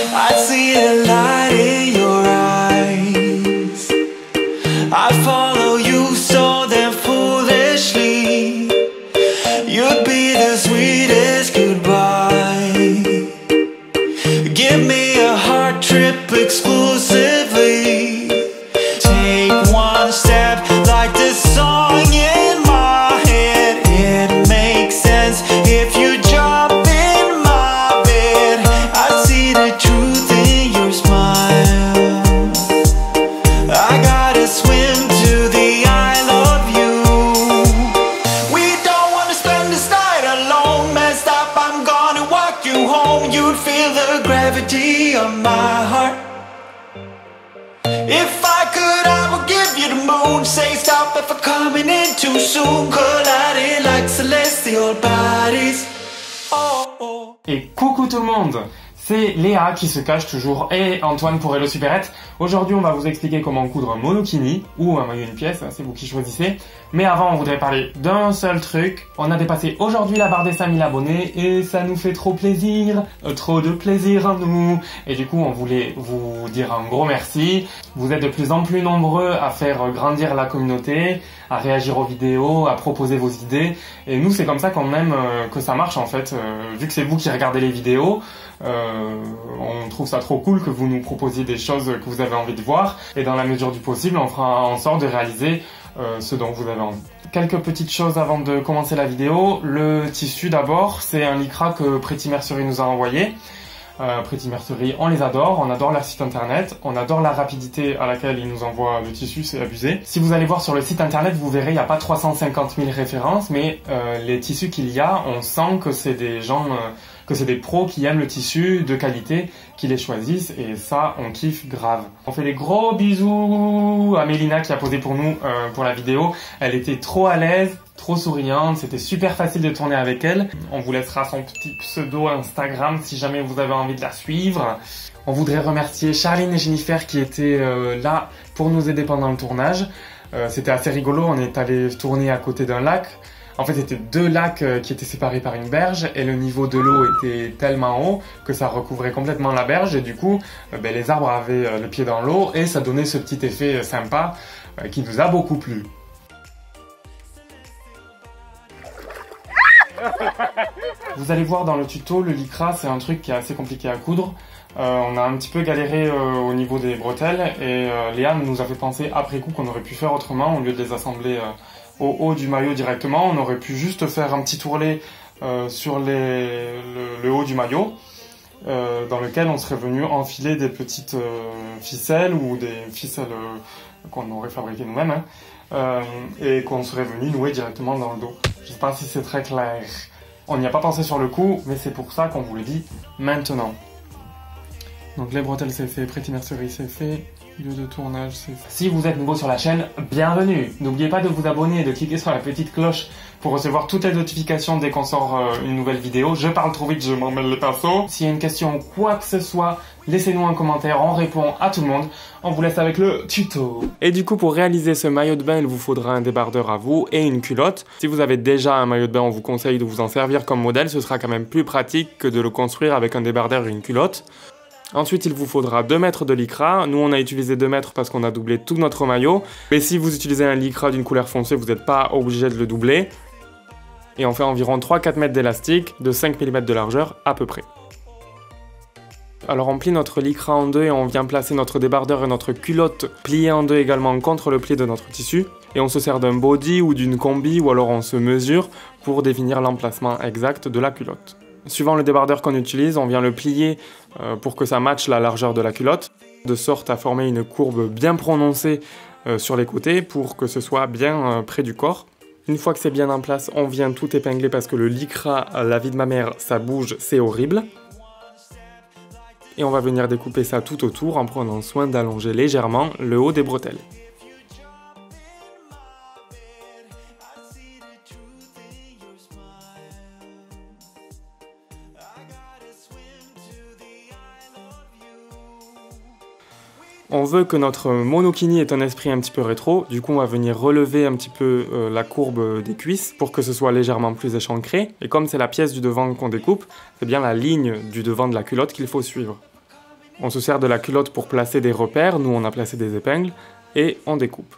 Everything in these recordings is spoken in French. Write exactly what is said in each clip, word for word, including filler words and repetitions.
I see a light in your eyes. I follow you so damn foolishly. You'd be the sweetest goodbye. Give me a heart trip exclusively. Take one step like the song in my head. It makes sense if you jump in my bed. I see the truth in your smile. I gotta swim to the I love you. We don't wanna spend this night alone. Messed up, I'm gonna walk you home. You'd feel the gravity of my heart. If I could, I would give you the moon. Say stop if I'm coming in too soon. Colliding like celestial bodies. Oh, oh. Et coucou tout le monde, c'est Léa qui se cache toujours et Antoine pour Hello Supérette. Aujourd'hui on va vous expliquer comment coudre un monokini ou un maillot une pièce, c'est vous qui choisissez. Mais avant on voudrait parler d'un seul truc. On a dépassé aujourd'hui la barre des cinq mille abonnés et ça nous fait trop plaisir, euh, trop de plaisir à nous. Et du coup on voulait vous dire un gros merci. Vous êtes de plus en plus nombreux à faire grandir la communauté, à réagir aux vidéos, à proposer vos idées. Et nous c'est comme ça qu'on aime euh, que ça marche en fait. Euh, vu que c'est vous qui regardez les vidéos, euh, on trouve ça trop cool que vous nous proposiez des choses que vous avez envie de voir. Et dans la mesure du possible on fera en sorte de réaliser Euh, ce dont vous avez envie. Quelques petites choses avant de commencer la vidéo. Le tissu d'abord, c'est un lycra que Pretty Mercerie nous a envoyé. Euh, Pretty Mercerie, on les adore, on adore leur site internet, on adore la rapidité à laquelle ils nous envoient le tissu, c'est abusé. Si vous allez voir sur le site internet, vous verrez, il n'y a pas trois cent cinquante mille références, mais euh, les tissus qu'il y a, on sent que c'est des gens, euh, que c'est des pros qui aiment le tissu de qualité, qui les choisissent, et ça, on kiffe grave. On fait des gros bisous à Mélina qui a posé pour nous euh, pour la vidéo. Elle était trop à l'aise, trop souriante, c'était super facile de tourner avec elle. On vous laissera son petit pseudo Instagram si jamais vous avez envie de la suivre. On voudrait remercier Charline et Jennifer qui étaient euh, là pour nous aider pendant le tournage. Euh, c'était assez rigolo, on est allé tourner à côté d'un lac. En fait, c'était deux lacs euh, qui étaient séparés par une berge et le niveau de l'eau était tellement haut que ça recouvrait complètement la berge et du coup, euh, ben, les arbres avaient euh, le pied dans l'eau et ça donnait ce petit effet euh, sympa euh, qui nous a beaucoup plu. Vous allez voir dans le tuto, le lycra c'est un truc qui est assez compliqué à coudre. Euh, on a un petit peu galéré euh, au niveau des bretelles et euh, Léa nous a fait penser après coup qu'on aurait pu faire autrement au lieu de les assembler euh, au haut du maillot directement. On aurait pu juste faire un petit tourlet euh, sur les, le, le haut du maillot euh, dans lequel on serait venu enfiler des petites euh, ficelles ou des ficelles euh, qu'on aurait fabriquées nous-mêmes hein, euh, et qu'on serait venu nouer directement dans le dos. Je sais pas si c'est très clair. On n'y a pas pensé sur le coup, mais c'est pour ça qu'on vous le dit maintenant. Donc les bretelles c'est fait, Pretty Mercerie c'est fait, lieu de tournage c'est fait. Si vous êtes nouveau sur la chaîne, bienvenue. N'oubliez pas de vous abonner et de cliquer sur la petite cloche pour recevoir toutes les notifications dès qu'on sort euh, une nouvelle vidéo. Je parle trop vite, je m'en mêle les pinceaux. S'il y a une question ou quoi que ce soit, laissez-nous un commentaire, on répond à tout le monde. On vous laisse avec le tuto. Et du coup, pour réaliser ce maillot de bain, il vous faudra un débardeur à vous et une culotte. Si vous avez déjà un maillot de bain, on vous conseille de vous en servir comme modèle. Ce sera quand même plus pratique que de le construire avec un débardeur et une culotte. Ensuite, il vous faudra deux mètres de lycra. Nous, on a utilisé deux mètres parce qu'on a doublé tout notre maillot. Mais si vous utilisez un lycra d'une couleur foncée, vous n'êtes pas obligé de le doubler. Et on fait environ trois à quatre mètres d'élastique, de cinq millimètres de largeur à peu près. Alors on plie notre lycra en deux et on vient placer notre débardeur et notre culotte pliée en deux également contre le pli de notre tissu. Et on se sert d'un body ou d'une combi ou alors on se mesure pour définir l'emplacement exact de la culotte. Suivant le débardeur qu'on utilise, on vient le plier euh, pour que ça matche la largeur de la culotte, de sorte à former une courbe bien prononcée euh, sur les côtés pour que ce soit bien euh, près du corps. Une fois que c'est bien en place, on vient tout épingler parce que le lycra, la vie de ma mère, ça bouge, c'est horrible. Et on va venir découper ça tout autour en prenant soin d'allonger légèrement le haut des bretelles. On veut que notre monokini ait un esprit un petit peu rétro, du coup on va venir relever un petit peu euh, la courbe des cuisses pour que ce soit légèrement plus échancré. Et comme c'est la pièce du devant qu'on découpe, c'est bien la ligne du devant de la culotte qu'il faut suivre. On se sert de la culotte pour placer des repères, nous on a placé des épingles, et on découpe.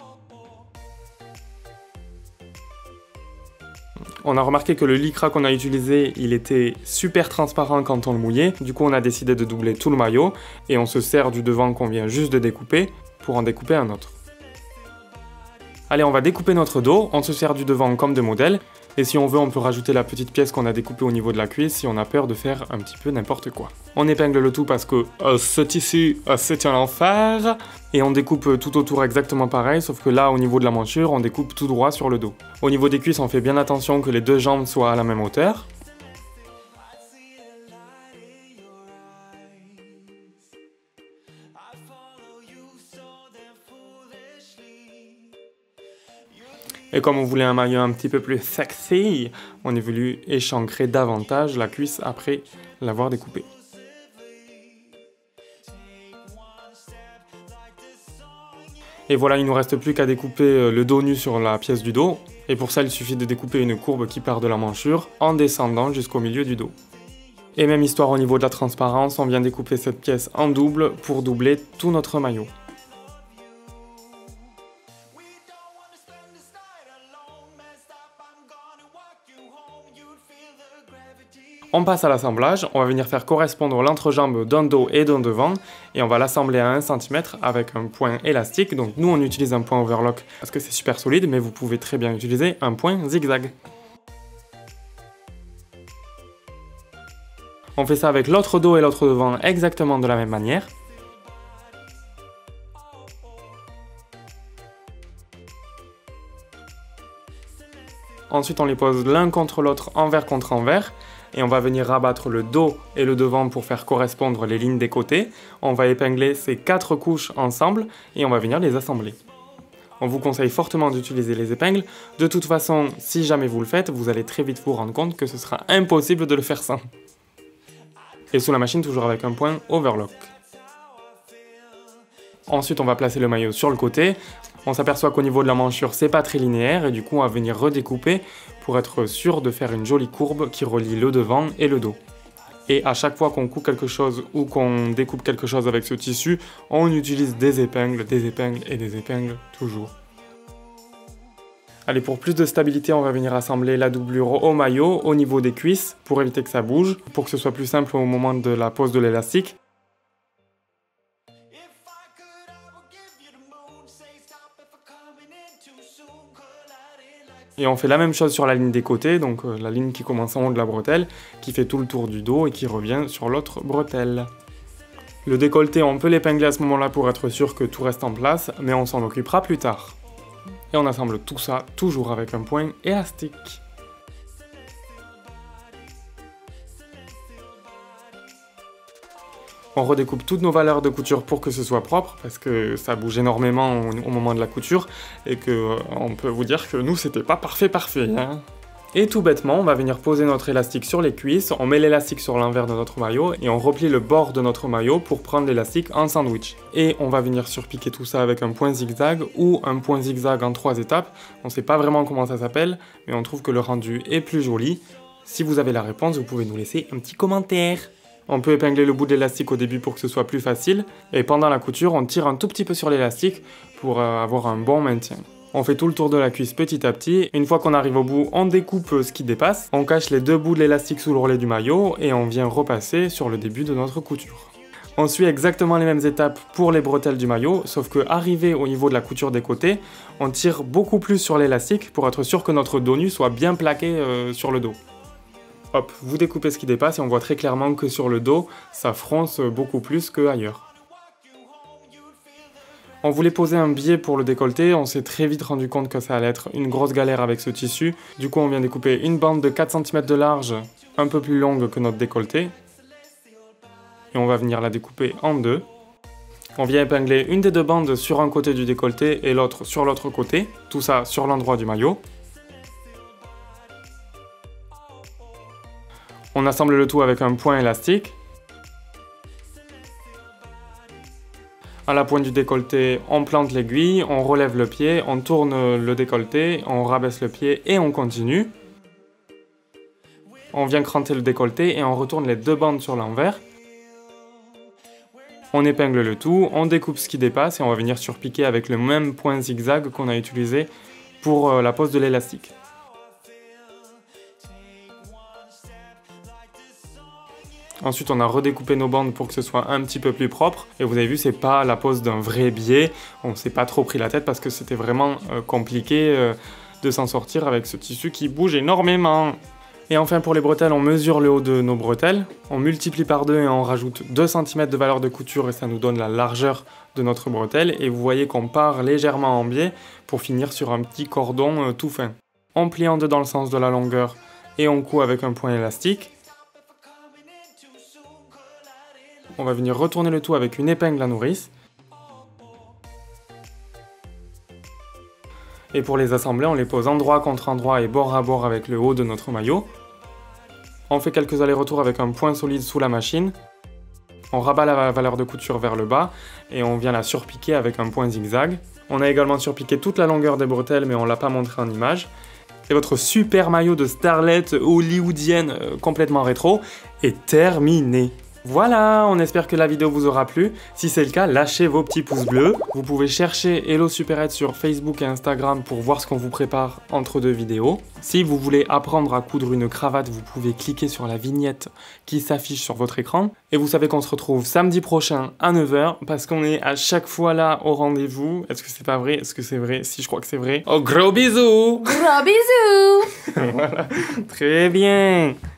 On a remarqué que le lycra qu'on a utilisé, il était super transparent quand on le mouillait, du coup on a décidé de doubler tout le maillot, et on se sert du devant qu'on vient juste de découper, pour en découper un autre. Allez, on va découper notre dos, on se sert du devant comme de modèle, et si on veut on peut rajouter la petite pièce qu'on a découpée au niveau de la cuisse si on a peur de faire un petit peu n'importe quoi. On épingle le tout parce que euh, ce tissu, euh, c'est un enfer, et on découpe tout autour exactement pareil, sauf que là au niveau de la manchure, on découpe tout droit sur le dos. Au niveau des cuisses, on fait bien attention que les deux jambes soient à la même hauteur. Et comme on voulait un maillot un petit peu plus sexy, on est voulu échancrer davantage la cuisse après l'avoir découpée. Et voilà, il nous reste plus qu'à découper le dos nu sur la pièce du dos. Et pour ça, il suffit de découper une courbe qui part de la manchure en descendant jusqu'au milieu du dos. Et même histoire au niveau de la transparence, on vient découper cette pièce en double pour doubler tout notre maillot. On passe à l'assemblage, on va venir faire correspondre l'entrejambe d'un dos et d'un devant, et on va l'assembler à un centimètre avec un point élastique. Donc nous on utilise un point overlock parce que c'est super solide, mais vous pouvez très bien utiliser un point zigzag. On fait ça avec l'autre dos et l'autre devant exactement de la même manière. Ensuite on les pose l'un contre l'autre, envers contre envers. Et on va venir rabattre le dos et le devant pour faire correspondre les lignes des côtés. On va épingler ces quatre couches ensemble et on va venir les assembler. On vous conseille fortement d'utiliser les épingles. De toute façon, si jamais vous le faites, vous allez très vite vous rendre compte que ce sera impossible de le faire sans. Et sous la machine, toujours avec un point overlock. Ensuite, on va placer le maillot sur le côté. On s'aperçoit qu'au niveau de la manchure, c'est pas très linéaire et du coup, on va venir redécouper pour être sûr de faire une jolie courbe qui relie le devant et le dos. Et à chaque fois qu'on coupe quelque chose ou qu'on découpe quelque chose avec ce tissu, on utilise des épingles, des épingles et des épingles toujours. Allez, pour plus de stabilité, on va venir assembler la doublure au maillot au niveau des cuisses pour éviter que ça bouge, pour que ce soit plus simple au moment de la pose de l'élastique. Et on fait la même chose sur la ligne des côtés, donc euh, la ligne qui commence en haut de la bretelle, qui fait tout le tour du dos et qui revient sur l'autre bretelle. Le décolleté, on peut l'épingler à ce moment-là pour être sûr que tout reste en place, mais on s'en occupera plus tard. Et on assemble tout ça toujours avec un point élastique. On redécoupe toutes nos valeurs de couture pour que ce soit propre, parce que ça bouge énormément au, au moment de la couture, et que euh, on peut vous dire que nous, c'était pas parfait parfait, hein. Et tout bêtement, on va venir poser notre élastique sur les cuisses, on met l'élastique sur l'envers de notre maillot, et on replie le bord de notre maillot pour prendre l'élastique en sandwich. Et on va venir surpiquer tout ça avec un point zigzag, ou un point zigzag en trois étapes. On sait pas vraiment comment ça s'appelle, mais on trouve que le rendu est plus joli. Si vous avez la réponse, vous pouvez nous laisser un petit commentaire. On peut épingler le bout de l'élastique au début pour que ce soit plus facile, et pendant la couture, on tire un tout petit peu sur l'élastique pour avoir un bon maintien. On fait tout le tour de la cuisse petit à petit, une fois qu'on arrive au bout, on découpe ce qui dépasse, on cache les deux bouts de l'élastique sous l'ourlet du maillot, et on vient repasser sur le début de notre couture. On suit exactement les mêmes étapes pour les bretelles du maillot, sauf que arrivé au niveau de la couture des côtés, on tire beaucoup plus sur l'élastique pour être sûr que notre dos nu soit bien plaqué euh, sur le dos. Hop, vous découpez ce qui dépasse et on voit très clairement que sur le dos, ça fronce beaucoup plus qu'ailleurs. On voulait poser un biais pour le décolleté, on s'est très vite rendu compte que ça allait être une grosse galère avec ce tissu. Du coup, on vient découper une bande de quatre centimètres de large, un peu plus longue que notre décolleté. Et on va venir la découper en deux. On vient épingler une des deux bandes sur un côté du décolleté et l'autre sur l'autre côté, tout ça sur l'endroit du maillot. On assemble le tout avec un point élastique. À la pointe du décolleté, on plante l'aiguille, on relève le pied, on tourne le décolleté, on rabaisse le pied et on continue. On vient cranter le décolleté et on retourne les deux bandes sur l'envers. On épingle le tout, on découpe ce qui dépasse et on va venir surpiquer avec le même point zigzag qu'on a utilisé pour euh, la pose de l'élastique. Ensuite, on a redécoupé nos bandes pour que ce soit un petit peu plus propre. Et vous avez vu, c'est pas la pose d'un vrai biais. On s'est pas trop pris la tête parce que c'était vraiment euh, compliqué euh, de s'en sortir avec ce tissu qui bouge énormément. Et enfin, pour les bretelles, on mesure le haut de nos bretelles. On multiplie par deux et on rajoute deux centimètres de valeur de couture et ça nous donne la largeur de notre bretelle. Et vous voyez qu'on part légèrement en biais pour finir sur un petit cordon euh, tout fin. On plie en deux dans le sens de la longueur et on coud avec un point élastique. On va venir retourner le tout avec une épingle à nourrice. Et pour les assembler, on les pose endroit contre endroit et bord à bord avec le haut de notre maillot. On fait quelques allers-retours avec un point solide sous la machine. On rabat la valeur de couture vers le bas et on vient la surpiquer avec un point zigzag. On a également surpiqué toute la longueur des bretelles mais on ne l'a pas montré en image. Et votre super maillot de starlet hollywoodienne euh, complètement rétro est terminé. Voilà, on espère que la vidéo vous aura plu. Si c'est le cas, lâchez vos petits pouces bleus. Vous pouvez chercher Hello Supérette sur Facebook et Instagram pour voir ce qu'on vous prépare entre deux vidéos. Si vous voulez apprendre à coudre une cravate, vous pouvez cliquer sur la vignette qui s'affiche sur votre écran. Et vous savez qu'on se retrouve samedi prochain à neuf heures parce qu'on est à chaque fois là au rendez-vous. Est-ce que c'est pas vrai? Est-ce que c'est vrai? Si, je crois que c'est vrai. Oh, gros bisous! Gros bisous! Voilà, très bien.